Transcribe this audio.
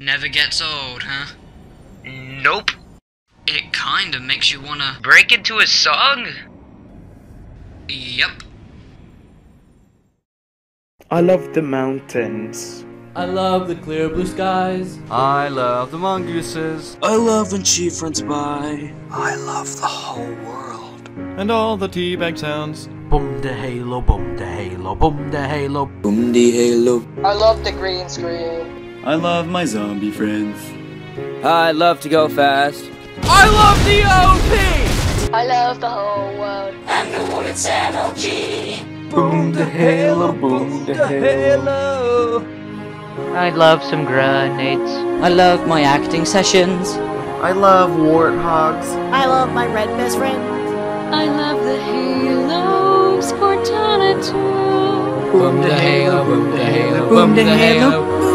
Never gets old, huh? Nope. It kinda makes you wanna... Break into a song? Yep. I love the mountains. I love the clear blue skies. I love the mongooses. I love when she fronts by. I love the whole world. And all the teabag sounds. Boom de halo, boom de halo, boom de halo. Boom de halo. I love the green screen. I love my zombie friends. I love to go fast. I love the OP! I love the whole world. And the world's MLG. Boom de halo, boom de halo. I love some grenades. I love my acting sessions. I love warthogs. I love my red best friend. I love the halos, Cortana too. Boom de halo, boom de halo, boom de halo.